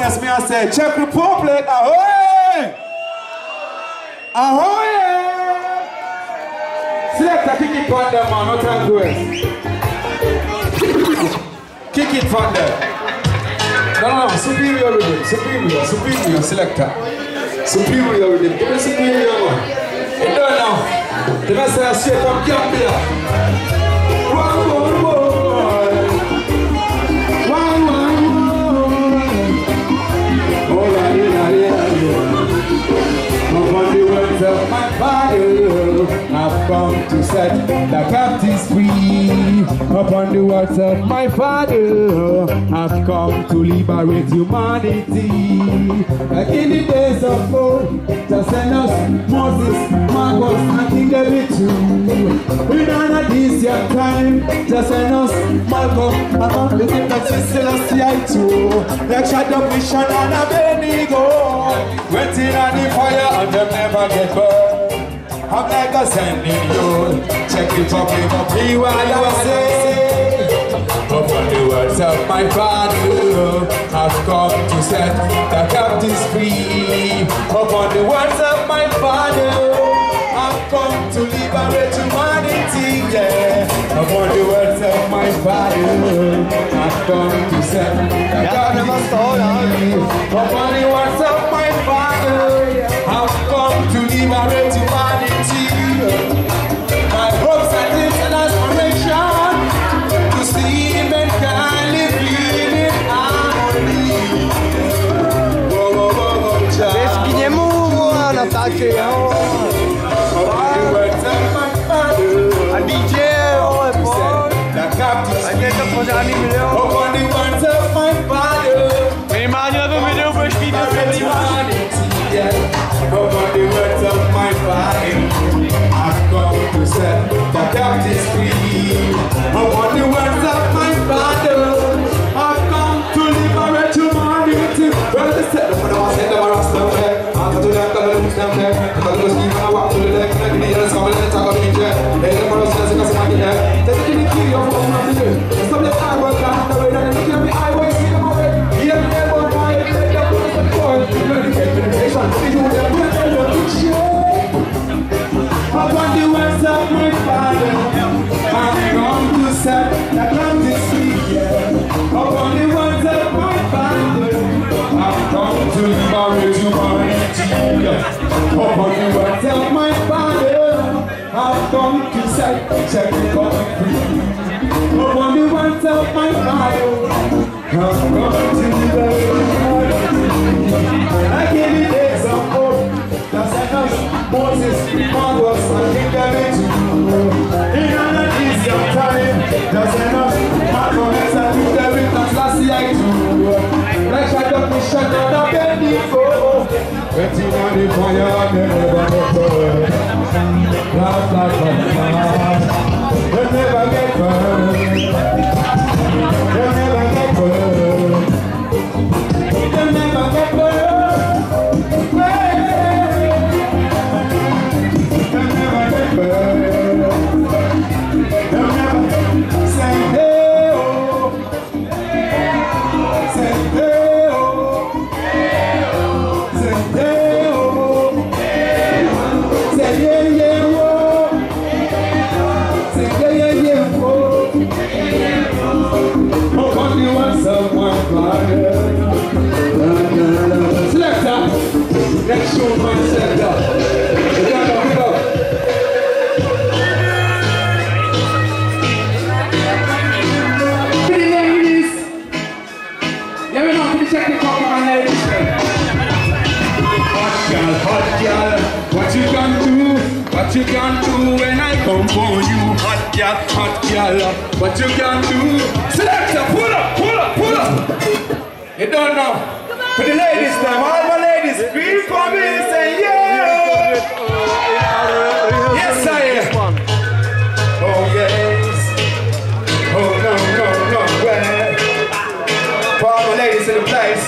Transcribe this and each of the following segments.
seriousness, me I say, Czech Republic, ahoy! Ahoy! Select a kick it from them, man, no time to waste. Kick it from them. No, superior rhythm, superior selector. Superior rhythm, give me superior man. You don't know. The best I say from Gambia. One more. Oh, upon the words of my Father, I've come to set the captives free. Upon the words of my Father, I've come to liberate humanity. Like in the days of old, just send us Moses, Marcos, and King David too. We don't have this young time, just send us Malcolm, and Martin Luther Celestia too. Like Shadow Mission and Abednego, waiting on the fire and them never get burned. I'm like a sending you, check it up, give up, be what I say. Upon the words of my Father, I've come to set the captives free. Upon the words of my Father, I've come to liberate humanity, yeah. Upon the words of my Father, I've come to set the captives free. Upon the words of my Father, I've come to liberate humanity. My hopes and dreams and aspiration to see mankind living in harmony. Jeśli nie mówię na takie a DJ a nie to pożarny milion. Minimálně levou video budeš mít na Upon the words of my Father, I've come to set the captives free. Upon the words of my Father, I've come to liberate humanity. Well, they said the one I said the one I was there. I'm to them, I'm to them there. I'm to them, I walk to the left, and the others come and talk about it. They the one I said, I'm to them. They give me key of what I'm doing. Stop the I work out the way that they give me. I always see them away. Here they were right. They don't want to go. Upon the words of my Father, I'm come to set the captives free. Upon the words of my Father, I've come to liberate humanity. Upon the words of my Father, I've come to set the captives free. Upon the words of my Father, I've come to liberate humanity. Like in the days of old, just send us Moses, Marcos, and King David too. In an easier time, just send us Marcos and King David and Celestia too. Like Shadow Mission and Abednego, waiting on the fire and never get burned. Last like a fire, they never get burned. They never get burned. They never get burned. Next show, my selector. Pretty ladies. Yeah, we know, can you check the cover on ladies? Hot girl, what you can do? What you can do when I come for you? Hot girl, what you can do? Selector, pull up. You don't know. For the ladies now, all my ladies, scream for me and say yeah! Yes, I am. Oh yes. Oh no, well. For all my ladies in the place.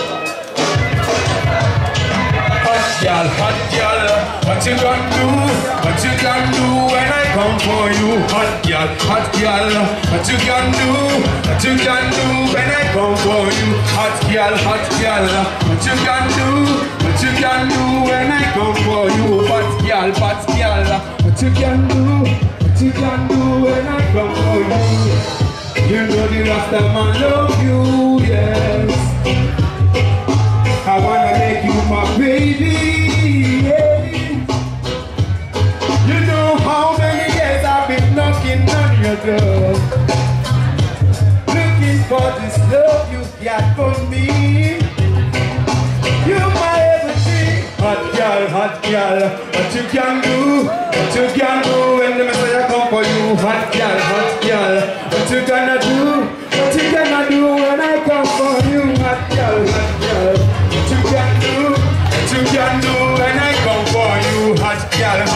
Hot girl, what you gonna do? What you gonna do when I come for you? Hot girl, what you gonna do? What you gonna do when I come for you? Hot girl. girl, hot girl. What you can do when I come for you, hot girl, hot girl. What you can do when I come for you. You know the Rasta man love you, yes. I wanna make you my baby, yeah. You know how many years I've been knocking on your door, looking for this love you got for me. You're my everything, hot girl. What you can do when the Messiah come for you, hot girl. What you gonna do when I come for you, hot girl. What you can do when I come for you, hot girl.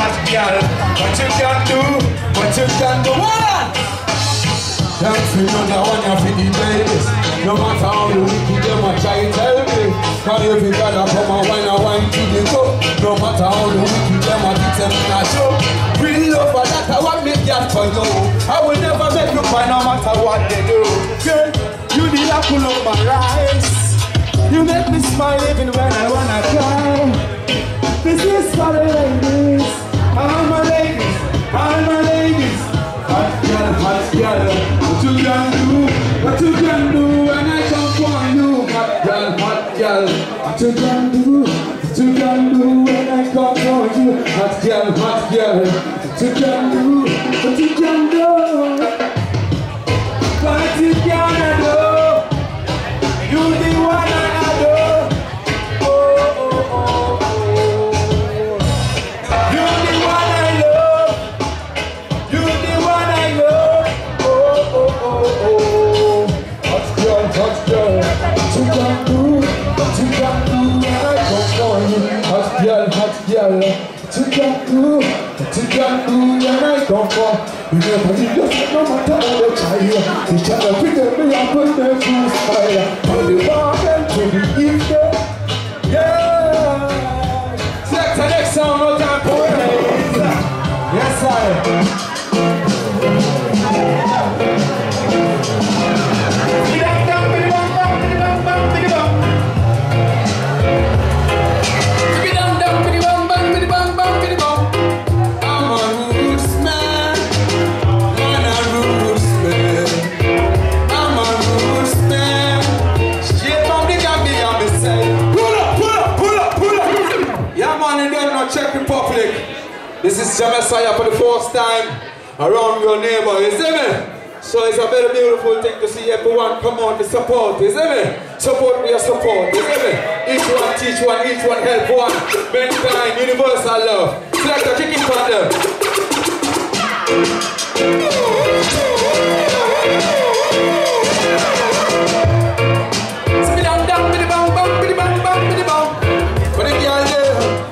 What you can do, thanks for another one of the babies. No matter how you wicked them a try to tell me, cause every girl come and wine to the top. No matter how you wicked them a get them in a show. Real love for that I want me get for you. I will never make you cry no matter what they do. Girl, you the apple of my eyes. You make me smile even when I wanna cry. This is for the ladies, all my ladies. Hot girl, what you can do when I come for you, hot girl. What you can do when I come for you, hot girl. What you can do, what you can do. You the one I adore. You the one I love. You the one I love. Hot girl. What you can do when I come for you, hot girl. What you can do when I come for you. Never did just no matter how they try. They try to pretend me up when they lose fire. From the bargain to the evening, yeah. Select the next song, no time for it. Yes, sir. This is Messiah for the first time around your neighbor, you see me? So it's a very beautiful thing to see everyone come on to support, you see me? Support me, support, you see me? Each one teach one, each one help one. Mankind, universal love. Select a chicken thunder. For the girl there.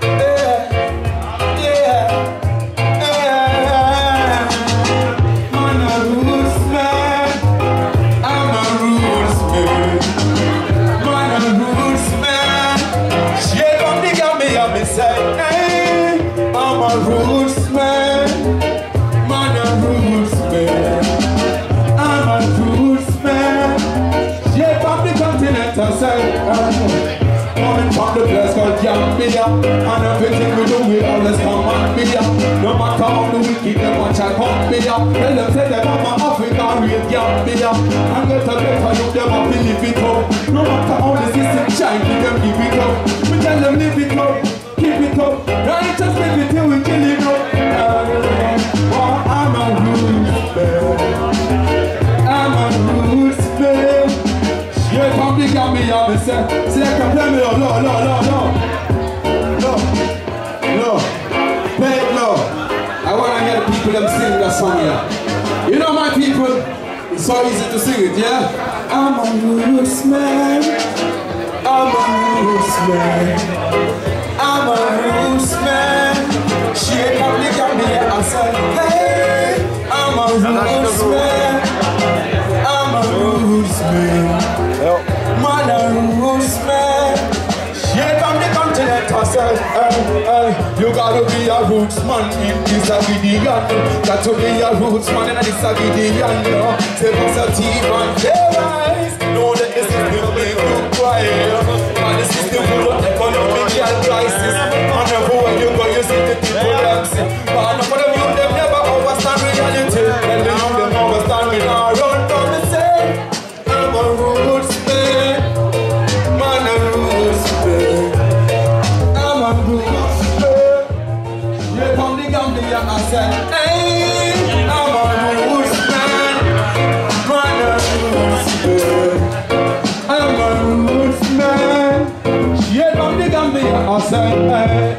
Coming from the place called Gambia, and everything we do we always come on media. No matter how the wicked them watch and come media. Tell them say them I'm Africa real Gambia, and get a better look them up and live it up. No matter how the system shiny them give it up. We tell them live it up, keep it up. Right, just live it till we kill it up. I'm a roots man, I'm a roots man. Yeah, from the Gambia, me say I play me love, no, play it low. I wanna hear the people them sing that song here. You know my people, it's so easy to sing it, yeah? I'm a roots man, I'm a roots man, I'm a roots man. She from the Gambia, I say, hey, I'm a roots man, I'm a roots man. Man a roots man. Straight from the continent herself. You gotta be a roots man in this a Gideon. Got to be a roots man in this a Gideon. Say positive and say wise. Know that this is the way. said, hey, I'm a roots man. I'm a roots man. She had from the Gambia. I said, hey.